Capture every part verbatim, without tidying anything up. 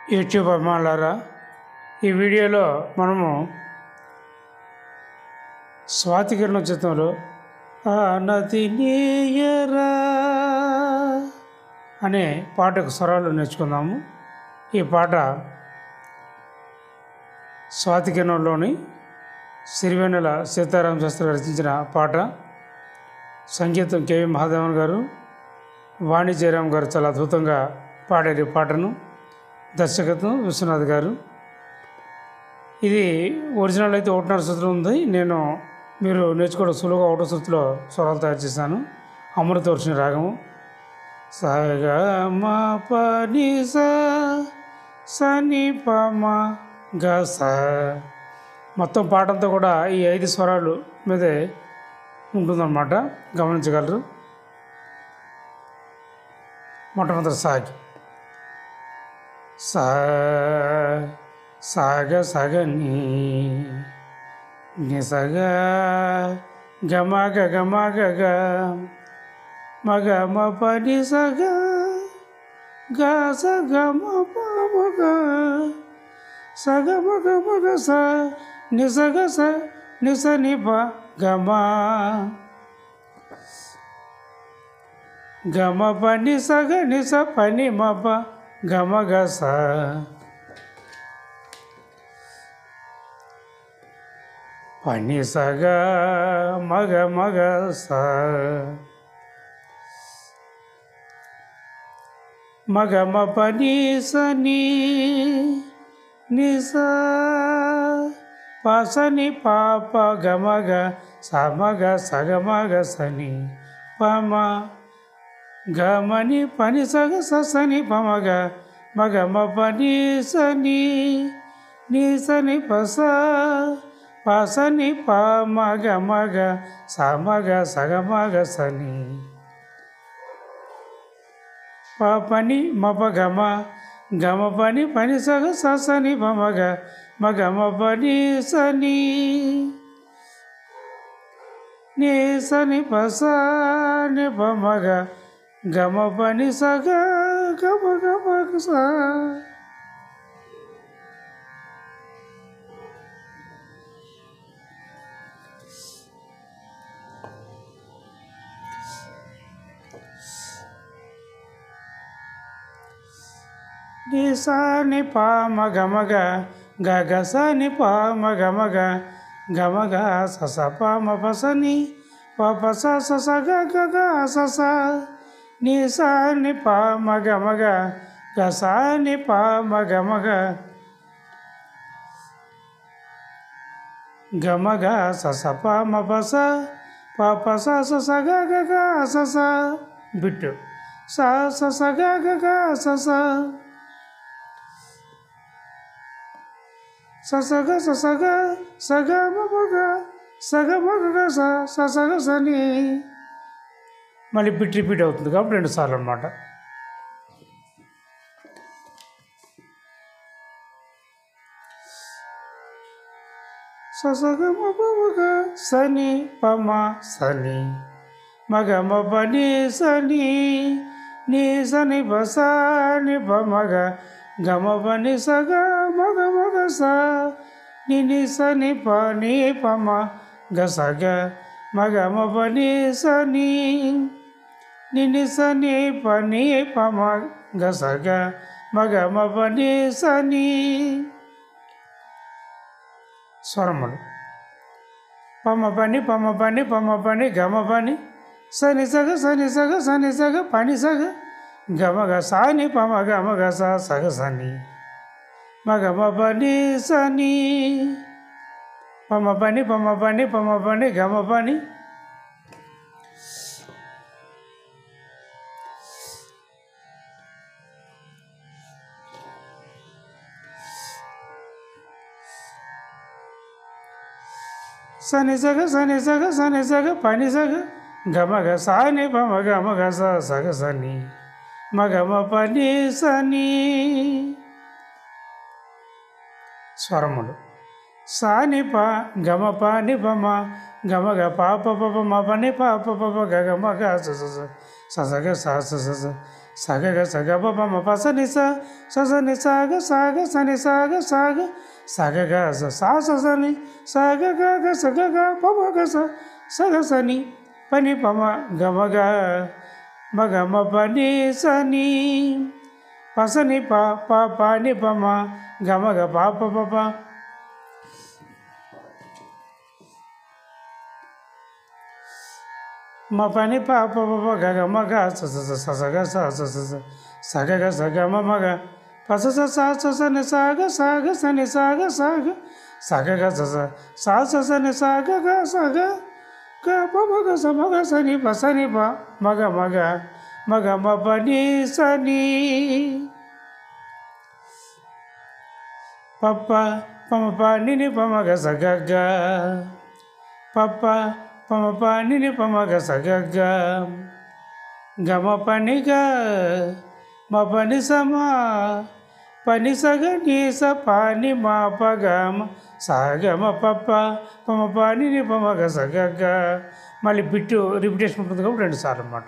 YouTube అభిమానులారా, ఈ వీడియోలో మనము స్వాతి కిరణం చిత్రంలో ఆ నది నీయరా అనే పాటకు స్వరాలు నేర్చుకుందాము. ఈ పాట స్వాతి కిరణంలోని సిరివెన్నెల సీతారామ శాస్త్రి గారు రచించిన పాట. సంగీతం కెవి మహాదేవన్ గారు, వాణి జయరామ్ గారు చాలా అద్భుతంగా పాడారు ఈ పాటను. దర్శకత్వం విశ్వనాథ్ గారు. ఇది ఒరిజినల్ అయితే ఒకటిన్నర శృతులు ఉంది. నేను మీరు నేర్చుకోవడం సులువుగా ఒకటో శృతిలో స్వరాలు తయారు చేశాను. అమృత వర్షిణి రాగము. సగా మా పని స సని పమ గ స. మొత్తం పాటంతా కూడా ఈ ఐదు స్వరాలు మీదే ఉంటుందన్నమాట, గమనించగలరు. మొట్టమొదటి సాగి సా సాగ సగని నిసగ గమగ గమగ గ మగ మ పని సగ గ సగ మ ప మగ సగ మగ మగ స నిసగ స నిస ని ప గమ గమ పని సగ నిస పని మ ప గమ గ స. పని సగ మగ మగ స మగ మ పని సని నిస పసని పాప గమగ సమగ సగమగ సని పమ గమని పని సగ సని పమగ మగ మ పని సని నిసని పస పసని పమగ మగ సమగ సగమగ సని పని మప గమ గమ పని పని సగ సని పమగ మగ మ పని సని ని సని పస ని పమగ గమ పని సగ గమ గమ స. ని స ని ప మగ మగ గ గ స ని ప మగ మగ గమ గ స స ప మ ప స ని ప ప స స స గ గ గ స స ని స ని ప మగ మగ గ స ని ప మగ మగ గమ గ స స ప మ ప స ప ప స స స గ గ గ స స బిట్టు స స స గ గ గ స స స స గ స స గ స గ మ ప గ స గ మ గ గ స స స గ స ని. మళ్ళీ బిట్ రిపీట్ అవుతుంది కాబట్టి రెండు సార్లు అనమాట. స స గ మ ప మ గ స ని ప మ స ని మగ మ ప ని స ని ని స ని ప స ని ప మ గ గమ ప ని స గ మ గ మ గ స ని ని స ని ప ని ప మ గ స గ మగ మ ప ని స ని ని ని స ని ప ని ప మ గ స గ మగ మ ప ని స ని. స్వరములు పమ పని పమ పని పమ పని గమ పని సని సగ సని సగ సని సగ పని సగ గమ గ సాని పమ గమ గ స సగ సని మగ మ పని సని పమ పని పమ పని పమ పని గమ పని సని సగ సని సగ సని సగ పని సగ గమ గ సాని పమ గమ గ స సగ సని మగ మ పని సని. స్వరములు సాని ప గమ ప ని ప మ గమ గ ప ప ప మ ప ని ప ప ప గ గ మ గ స స స స గ స స స సగగ సగ పమ పసని స సని సాగ సాగ సని సాగ సాగ సగగ సా సని సగ గ సగ గ పమ గ స సగ సని పని పమ గమగ మగమ పని సని పసని ప ప పని పమ గమగ పాప పప మ పని పాప పప గగ మగ స స స సగ స స స సగ గ సగ మ మగ పస స స స సని సాగ సాగ సని సాగ సాగ సగ గ స స సా స సని సాగ గ సగ గ ప మగ స మగ సని ప సని ప మగ మగ మగ మ పని సని పప్ప పమ ప నిని ప మగ సగ గ పప్ప పమ ప నిని ప మగ సగ గ గమ పని గ మ పని సమ పని సగ ని స పాని మా ప గమ సగమ పప్ప పమ ప నిని ప మగ సగ గ మళ్ళీ బిట్టు రిపిటేషన్ ఉంటుంది కాబట్టి రెండు సార్లు అన్నమాట.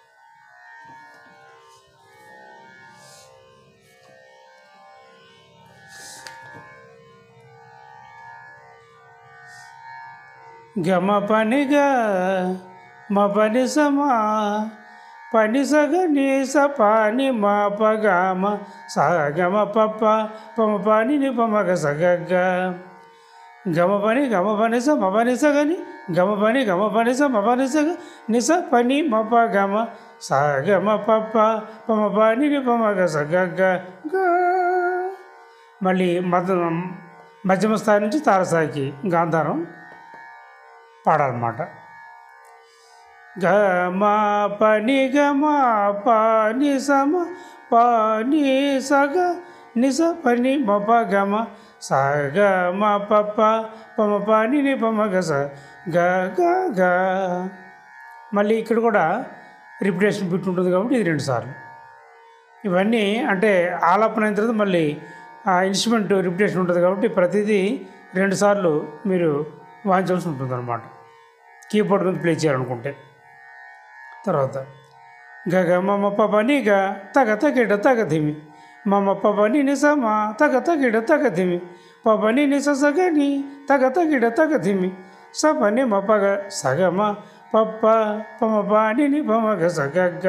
గమ పని గ మ పని సమ పని సగ ని స పాని మా ప గమ స గమ పప్ప పమ పాని ని ప మగ సగ గ గమ పని గమ పని స మ పని సగ ని గమ పని గమ పని స మ పని సగ ని స పని మ ప గమ స గమ పప్ప పమ పాని ని ప మగ సగ గ గ మళ్ళీ మధ్య మధ్యమ స్థాయి నుంచి తారసాయికి గాంధారం పాడాలన్నమాట. గ మా పని గ మా పని సమ పని సగ నిస పని మ ప గమ స గ మ పప్ప పమ పని ని ప మగ స గ గ గ మళ్ళీ ఇక్కడ కూడా రిపిటేషన్ బిట్ ఉంటుంది కాబట్టి ఇది రెండు సార్లు. ఇవన్నీ అంటే ఆలాపన అయిన తర్వాత మళ్ళీ ఆ ఇన్స్ట్రుమెంట్ రిపిటేషన్ ఉంటుంది కాబట్టి ప్రతిదీ రెండు సార్లు మీరు వాయించాల్సి ఉంటుంది అన్నమాట కీబోర్డ్ మీద ప్లే చేయాలనుకుంటే. తర్వాత గగ మమ పని గ తగ తగిడ తగ ధిమి మమ పని ని సమ తగ తగిడ తగ ధిమి పని ని స సగ ని తగ తగిడ తగ ధిమి స పని మ పగ సగమ పప్ప పమ పాని ని ప మగ సగ గ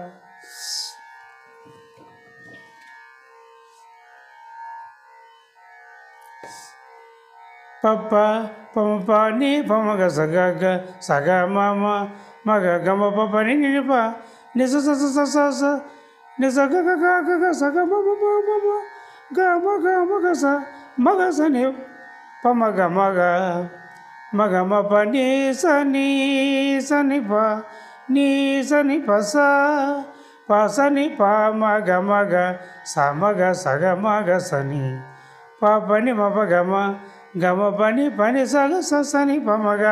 పప్ప పమ పాని ప మగ సగ గ సగ మమ మగ గమ ప పని ని ప ని స స స స స ని స గ గ గ గ గ సగ మ మ మ మ మ గ మ గ మగ స మగ స ని ప మగ మగ మగ మ ప ని స ని స ని ప ని స ని ప స ప స ని ప మగ మగ స మగ సగ మగ స ని ప ప ని మ ప గ మ గమ పని పని సగ స స ని ప మగ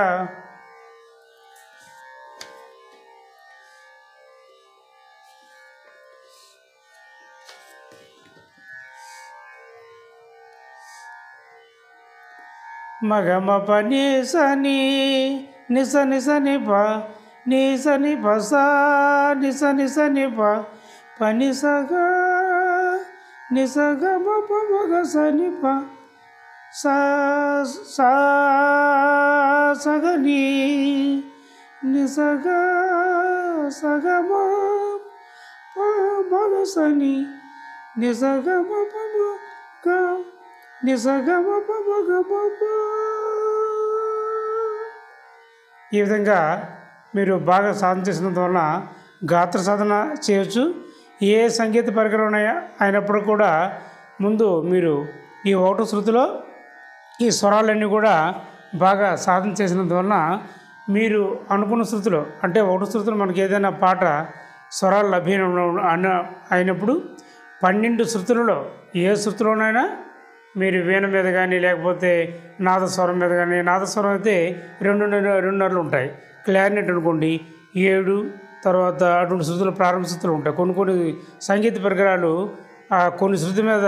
మగ మ పని స ని ని స ని స ని ప ని స ని ప స ని స ని స ని ప పని సగ ని స గ మ ప మగ స ని ప స స సగ ని ని స గ సగ మ ప మగ స ని ని స గ మ ప మ గ ని స గ మ ప మ గ మ ప. ఈ విధంగా మీరు బాగా సాధన చేసినందువలన గాత్ర సాధన చేయవచ్చు. ఏ సంగీత పరికరం అయినప్పుడు కూడా ముందు మీరు ఈ ఒకటో శృతిలో ఈ స్వరాలన్నీ కూడా బాగా సాధన చేసినందువలన మీరు అనుకున్న శృతిలో అంటే ఒకటో శృతిలో మనకి ఏదైనా పాట స్వరాలు లభ్యం అన్న అయినప్పుడు పన్నెండు శృతులలో ఏ శృతిలోనైనా మీరు వీణ మీద కానీ లేకపోతే నాదస్వరం మీద కానీ నాదస్వరం అయితే రెండు రెండున్నరలు ఉంటాయి. క్లారినెట్ అనుకోండి ఏడు, తర్వాత అటువంటి శృతులు ప్రారంభ శృతులు ఉంటాయి. కొన్ని కొన్ని సంగీత పరికరాలు కొన్ని శృతి మీద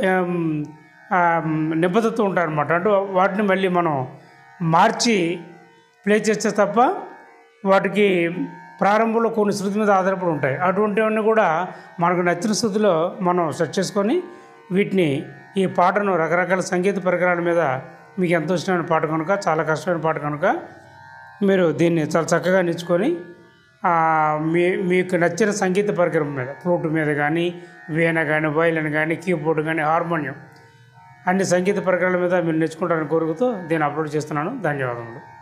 నిబద్ధత ఉంటాయన్నమాట. అంటే వాటిని మళ్ళీ మనం మార్చి ప్లే చేస్తే తప్ప వాటికి ప్రారంభంలో కొన్ని శృతి మీద ఆధారపడి ఉంటాయి. అటువంటివన్నీ కూడా మనకు నచ్చిన శృతిలో మనం సెట్ చేసుకొని వీటిని ఈ పాటను రకరకాల సంగీత పరికరాల మీద మీకు ఎంతో ఇష్టమైన పాట కనుక, చాలా కష్టమైన పాట కనుక మీరు దీన్ని చాలా చక్కగా నేర్చుకొని మీ మీకు నచ్చిన సంగీత పరికరం మీద, ఫ్లూట్ మీద కానీ, వీణ కానీ, వయలిన్ కానీ, కీబోర్డ్ కానీ, హార్మోనియం అన్ని సంగీత పరికరాల మీద మీరు నేర్చుకుంటారని కోరుకుతూ దీన్ని అప్లోడ్ చేస్తున్నాను. ధన్యవాదములు.